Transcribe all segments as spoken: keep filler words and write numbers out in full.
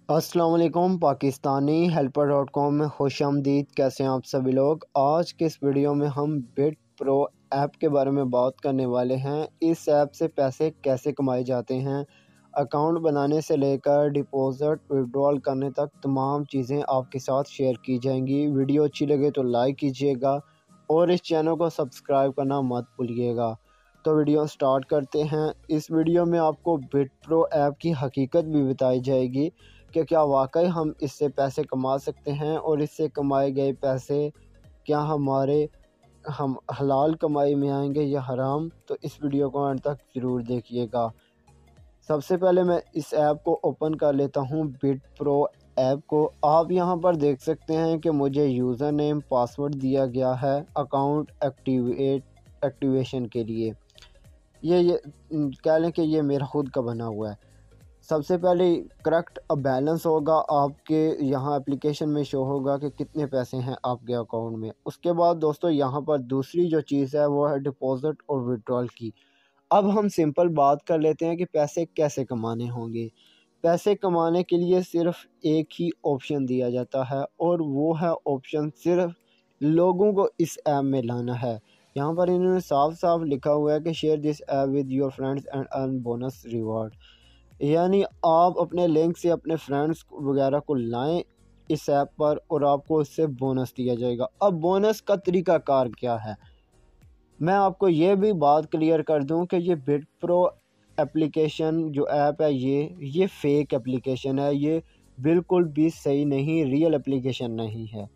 अस्सलाम वालेकुम। Pakistani helper dot com में खुश आमदीद। कैसे हैं आप सभी लोग। आज के इस वीडियो में हम बिट प्रो ऐप के बारे में बात करने वाले हैं। इस ऐप से पैसे कैसे कमाए जाते हैं, अकाउंट बनाने से लेकर डिपॉजिट विड्रॉल करने तक तमाम चीज़ें आपके साथ शेयर की जाएंगी। वीडियो अच्छी लगे तो लाइक कीजिएगा और इस चैनल को सब्सक्राइब करना मत भूलिएगा। तो वीडियो स्टार्ट करते हैं। इस वीडियो में आपको बिट प्रो ऐप की हकीकत भी बताई जाएगी कि क्या वाकई हम इससे पैसे कमा सकते हैं और इससे कमाए गए पैसे क्या हमारे हम हलाल कमाई में आएंगे या हराम। तो इस वीडियो को अंत तक ज़रूर देखिएगा। सबसे पहले मैं इस ऐप को ओपन कर लेता हूं, बिट प्रो ऐप को। आप यहां पर देख सकते हैं कि मुझे यूज़र नेम पासवर्ड दिया गया है अकाउंट एक्टिवेट एक्टिवेशन के लिए। ये ये कह लें कि ये मेरा खुद का बना हुआ है। सबसे पहले करेक्ट बैलेंस होगा, आपके यहाँ एप्लीकेशन में शो होगा कि कितने पैसे हैं आपके अकाउंट में। उसके बाद दोस्तों यहाँ पर दूसरी जो चीज़ है वो है डिपॉजिट और विड्रॉल की। अब हम सिंपल बात कर लेते हैं कि पैसे कैसे कमाने होंगे। पैसे कमाने के लिए सिर्फ एक ही ऑप्शन दिया जाता है और वो है ऑप्शन सिर्फ लोगों को इस ऐप में लाना है। यहाँ पर इन्होंने साफ साफ लिखा हुआ है कि share this app with your friends and earn bonus reward. यानी आप अपने लिंक से अपने फ्रेंड्स वगैरह को लाएं इस ऐप पर और आपको इससे बोनस दिया जाएगा। अब बोनस का तरीका कार क्या है, मैं आपको ये भी बात क्लियर कर दूं कि ये बिट प्रो एप्लीकेशन जो ऐप है ये ये फेक एप्लीकेशन है। ये बिल्कुल भी सही नहीं, रियल एप्लीकेशन नहीं है।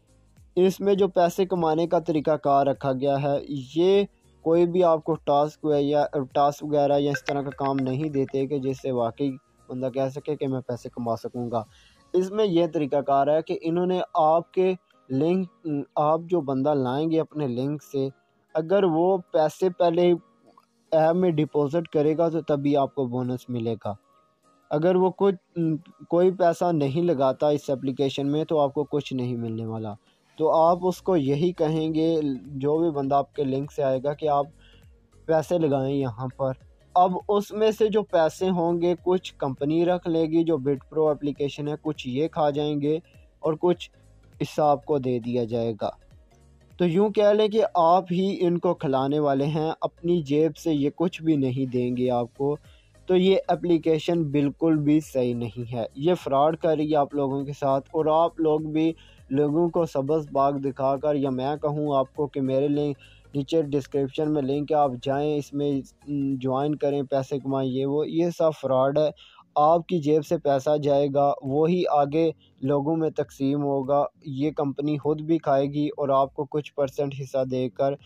इसमें जो पैसे कमाने का तरीका कार रखा गया है, ये कोई भी आपको टास्क या टास्क वगैरह या इस तरह का काम नहीं देते कि जिससे वाकई बंदा कह सके कि मैं पैसे कमा सकूंगा। इसमें यह तरीकाकार है कि इन्होंने आपके लिंक, आप जो बंदा लाएंगे अपने लिंक से, अगर वो पैसे पहले ऐप में डिपॉजिट करेगा तो तभी आपको बोनस मिलेगा। अगर वो कुछ कोई पैसा नहीं लगाता इस एप्लीकेशन में तो आपको कुछ नहीं मिलने वाला। तो आप उसको यही कहेंगे, जो भी बंदा आपके लिंक से आएगा, कि आप पैसे लगाएं यहाँ पर। अब उसमें से जो पैसे होंगे कुछ कंपनी रख लेगी जो बिट प्रो एप्लीकेशन है, कुछ ये खा जाएंगे और कुछ हिस्सा आपको दे दिया जाएगा। तो यूँ कह लें कि आप ही इनको खिलाने वाले हैं, अपनी जेब से ये कुछ भी नहीं देंगे आपको। तो ये एप्लीकेशन बिल्कुल भी सही नहीं है, ये फ्रॉड कर रही है आप लोगों के साथ। और आप लोग भी लोगों को सबस बाग दिखाकर, या मैं कहूँ आपको कि मेरे लिंक नीचे डिस्क्रिप्शन में लिंक है, आप जाएं इसमें ज्वाइन करें, पैसे कमाएं, ये वो ये सब फ्रॉड है। आपकी जेब से पैसा जाएगा, वही आगे लोगों में तकसीम होगा। ये कंपनी खुद भी खाएगी और आपको कुछ परसेंट हिस्सा देकर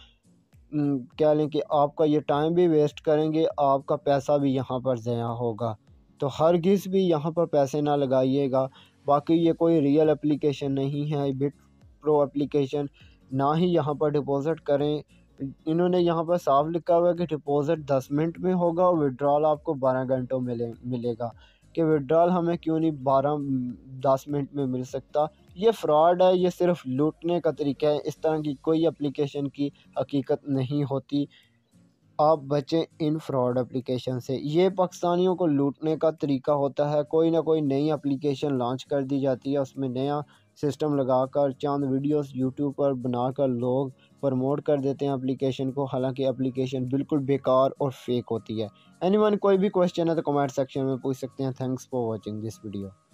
क्या लें कि आपका ये टाइम भी वेस्ट करेंगे, आपका पैसा भी यहाँ पर ज़ाया होगा। तो हरगिज़ भी यहाँ पर पैसे ना लगाइएगा। बाकी ये कोई रियल एप्लीकेशन नहीं है बिट प्रो एप्लीकेशन, ना ही यहाँ पर डिपॉजिट करें। इन्होंने यहाँ पर साफ लिखा हुआ है कि डिपॉजिट दस मिनट में होगा और विड्रॉल आपको बारह घंटों में मिलेगा। कि विड्रॉल हमें क्यों नहीं बारह दस मिनट में मिल सकता। ये फ्रॉड है, ये सिर्फ लूटने का तरीका है। इस तरह की कोई एप्लीकेशन की हकीकत नहीं होती। आप बचें इन फ्रॉड एप्लीकेशन से, ये पाकिस्तानियों को लूटने का तरीका होता है। कोई ना कोई नई एप्लीकेशन लॉन्च कर दी जाती है, उसमें नया सिस्टम लगाकर चंद वीडियोस यूट्यूब पर बनाकर लोग प्रमोट कर देते हैं एप्लीकेशन को, हालांकि एप्लीकेशन बिल्कुल बेकार और फेक होती है। एनीवन कोई भी क्वेश्चन है तो कमेंट सेक्शन में पूछ सकते हैं। Thanks for watching this video.